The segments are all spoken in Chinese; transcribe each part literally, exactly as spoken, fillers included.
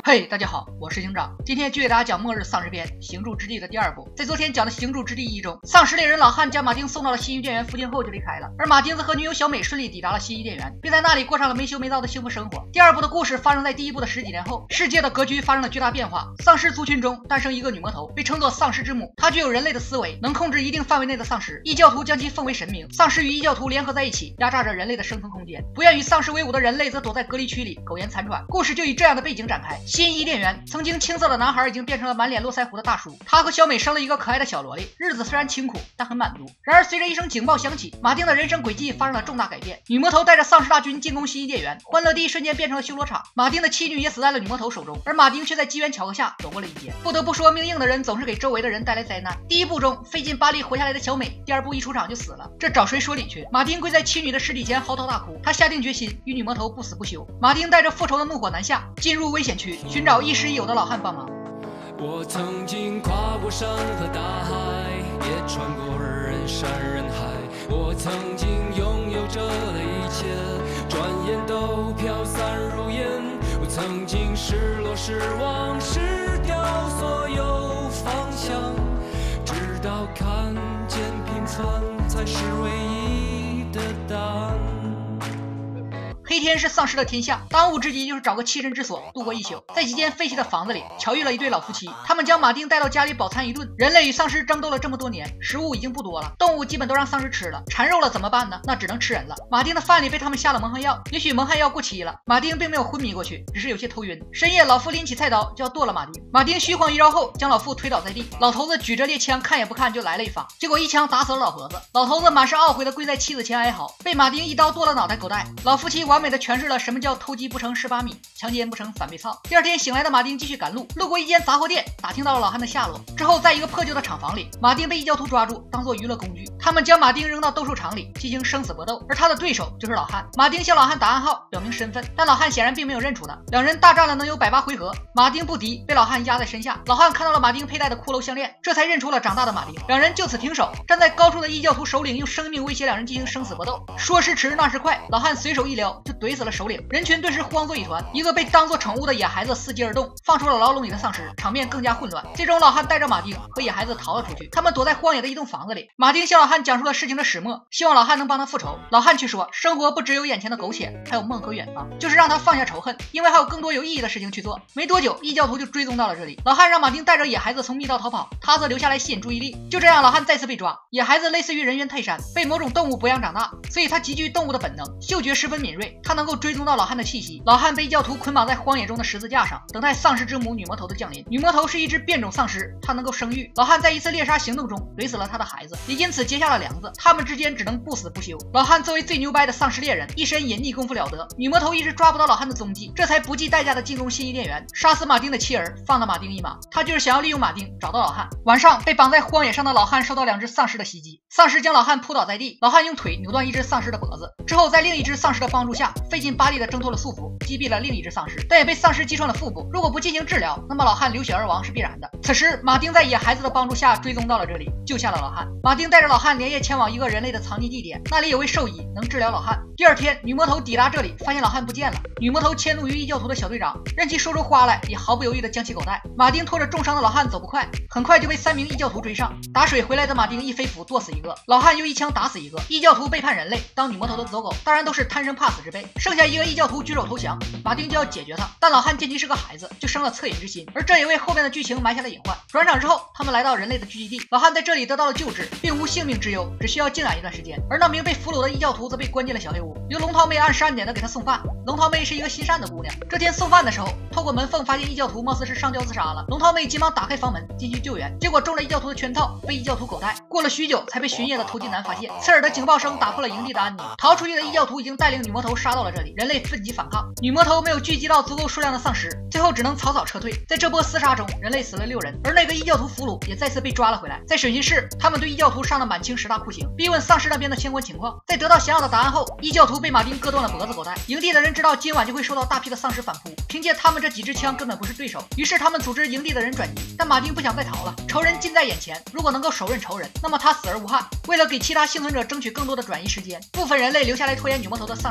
嘿， hey, 大家好，我是警长，今天继续给大家讲《末日丧尸篇：行住之地》的第二部。在昨天讲的《行住之地一》中，丧尸猎人老汉将马丁送到了新伊甸园附近后就离开了，而马丁子和女友小美顺利抵达了新伊甸园，并在那里过上了没羞没臊的幸福生活。第二部的故事发生在第一部的十几年后，世界的格局发生了巨大变化，丧尸族群中诞生一个女魔头，被称作丧尸之母，她具有人类的思维，能控制一定范围内的丧尸。异教徒将其奉为神明，丧尸与异教徒联合在一起，压榨着人类的生存空间。不愿与丧尸为伍的人类则躲在隔离区里苟延残喘。故事就以这样的背景展开。新伊甸园曾经青涩的男孩已经变成了满脸络腮胡的大叔，他和小美生了一个可爱的小萝莉，日子虽然清苦，但很满足。然而随着一声警报响起，马丁的人生轨迹发生了重大改变。女魔头带着丧尸大军进攻新伊甸园，欢乐地一瞬间变成了修罗场。马丁的妻女也死在了女魔头手中，而马丁却在机缘巧合下躲过了一劫。不得不说，命硬的人总是给周围的人带来灾难。第一部中费尽巴力活下来的小美，第二部一出场就死了，这找谁说理去？马丁跪在妻女的尸体前嚎啕大哭，他下定决心与女魔头不死不休。马丁带着复仇的怒火南下，进入危险区，寻找亦师亦友的老汉帮忙。 我曾经跨过山和大海，也穿过人山人海。我曾经拥有着的一切，转眼都飘散如烟。我曾经失落失望失掉所有方向，直到看见平凡才是唯一的答案。 黑天是丧尸的天下，当务之急就是找个栖身之所度过一宿。在几间废弃的房子里巧遇了一对老夫妻，他们将马丁带到家里饱餐一顿。人类与丧尸争斗了这么多年，食物已经不多了，动物基本都让丧尸吃了，馋肉了怎么办呢？那只能吃人了。马丁的饭里被他们下了蒙汗药，也许蒙汗药过期了，马丁并没有昏迷过去，只是有些头晕。深夜老妇拎起菜刀就要剁了马丁，马丁虚晃一招后将老妇推倒在地，老头子举着猎枪看也不看就来了一发，结果一枪打死了老婆子。老头子满是懊悔的跪在妻子前哀嚎，被马丁一刀剁了脑袋狗带。老夫妻完美的诠释了什么叫偷鸡不成蚀把米，强奸不成反被操。第二天醒来的马丁继续赶路，路过一间杂货店，打听到了老汉的下落。之后在一个破旧的厂房里，马丁被异教徒抓住当做娱乐工具，他们将马丁扔到斗兽场里进行生死搏斗，而他的对手就是老汉。马丁向老汉打暗号表明身份，但老汉显然并没有认出他。两人大战了能有百八回合，马丁不敌，被老汉压在身下。老汉看到了马丁佩戴的骷髅项链，这才认出了长大的马丁。两人就此停手，站在高处的异教徒首领用生命威胁两人进行生死搏斗。说时迟那时快，老汉随手一撩就怼死了首领，人群顿时慌作一团，一个被当作宠物的野孩子伺机而动，放出了牢笼里的丧尸，场面更加混乱。最终老汉带着马丁和野孩子逃了出去，他们躲在荒野的一栋房子里。马丁向老汉讲述了事情的始末，希望老汉能帮他复仇。老汉却说，生活不只有眼前的苟且，还有梦和远方，就是让他放下仇恨，因为还有更多有意义的事情去做。没多久，异教徒就追踪到了这里，老汉让马丁带着野孩子从密道逃跑，他则留下来吸引注意力。就这样，老汉再次被抓。野孩子类似于人猿泰山，被某种动物抚养长大，所以他极具动物的本能，嗅觉十分敏锐，他能够追踪到老汉的气息。老汉被异教徒捆绑在荒野中的十字架上，等待丧尸之母女魔头的降临。女魔头是一只变种丧尸，她能够生育。老汉在一次猎杀行动中怼死了他的孩子，也因此结下了梁子，他们之间只能不死不休。老汉作为最牛掰的丧尸猎人，一身隐匿功夫了得，女魔头一直抓不到老汉的踪迹，这才不计代价的进攻新伊甸园，杀死马丁的妻儿，放了马丁一马。他就是想要利用马丁找到老汉。晚上被绑在荒野上的老汉受到两只丧尸的袭击，丧尸将老汉扑倒在地，老汉用腿扭断一只丧尸的脖子，之后在另一只丧尸的帮助下费尽巴力的挣脱了束缚，击毙了另一只丧尸，但也被丧尸击穿了腹部。如果不进行治疗，那么老汉流血而亡是必然的。此时马丁在野孩子的帮助下追踪到了这里，救下了老汉。马丁带着老汉连夜前往一个人类的藏匿地点，那里有位兽医能治疗老汉。第二天女魔头抵达这里，发现老汉不见了。女魔头迁怒于异教徒的小队长，任其说出花来也毫不犹豫地将其狗带。马丁拖着重伤的老汉走不快，很快就被三名异教徒追上。打水回来的马丁一飞斧剁死一个，老汉又一枪打死一个。异教徒背叛人类，当女魔头的走狗，当然都是贪生怕死之辈。剩下一个异教徒举手投降，马丁就要解决他，但老汉见其是个孩子，就生了恻隐之心，而这也为后面的剧情埋下了隐患。转场之后，他们来到人类的聚集地，老汉在这里得到了救治，并无性命之忧，只需要静养一段时间。而那名被俘虏的异教徒则被关进了小黑屋，由龙桃妹按时按点的给他送饭。龙桃妹是一个心善的姑娘，这天送饭的时候，透过门缝发现异教徒貌似是上吊自杀了。龙桃妹急忙打开房门进去救援，结果中了异教徒的圈套，被异教徒狗带。过了许久，才被巡夜的头巾男发现。刺耳的警报声打破了营地的安宁，逃出去的异教徒已经带领女魔头杀到了这里，人类奋起反抗。女魔头没有聚集到足够数量的丧尸，最后只能草草撤退。在这波厮杀中，人类死了六人，而那个异教徒俘虏也再次被抓了回来。在审讯室，他们对异教徒上了满清十大酷刑，逼问丧尸那边的相关情况。在得到想要的答案后，异教徒被马丁割断了脖子狗带。营地的人知道今晚就会受到大批的丧尸反扑，凭借他们这几支枪根本不是对手，于是他们组织营地的人转移。但马丁不想再逃了，仇人近在眼前，如果能够手刃仇人，那么他死而无憾。为了给其他幸存者争取更多的转移时间，部分人类留下来拖延女魔头的丧尸大军，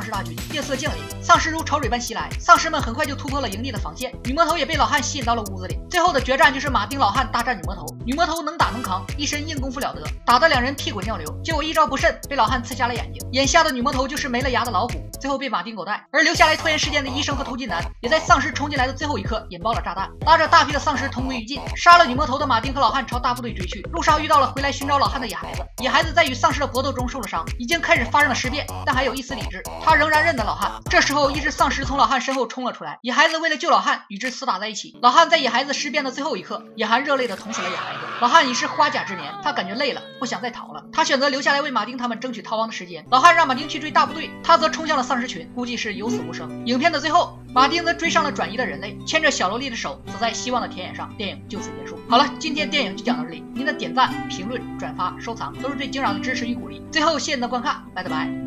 夜色降临，丧尸如潮水般袭来，丧尸们很快就突破了营地的防线，女魔头也被老汉吸引到了屋子里。最后的决战就是马丁老汉大战女魔头，女魔头能打能扛，一身硬功夫了得，打得两人屁滚尿流，结果一招不慎被老汉刺瞎了眼睛。眼下的女魔头就是没了牙的老虎，最后被马丁狗带，而留下来拖延时间的医生和偷金男也在丧尸冲进来的最后一刻引爆了炸弹，拉着大批的丧尸同归于尽。杀了女魔头的马丁和老汉朝大部队追去，路上遇到了回来寻找老汉的野孩子，野孩子在与丧尸的搏斗中受了伤，已经开始发生了尸变，但还有一丝理智，他仍然认得老汉。这时候一只丧尸从老汉身后冲了出来，野孩子为了救老汉与之厮打在一起。老汉在野孩子尸变的最后一刻，野含热泪的捅死了野孩子。老汉已是花甲之年，他感觉累了，不想再逃了，他选择留下来为马丁他们争取逃亡的时间。老汉让马丁去追大部队，他则冲向了丧尸群，估计是有死无生。影片的最后，马丁则追上了转移的人类，牵着小萝莉的手走在希望的田野上。电影就此结束。好了，今天电影就讲到这里，您的点赞、评论、转发、收藏都是对惊扰的支持与鼓励。最后谢谢您的观看，拜了拜。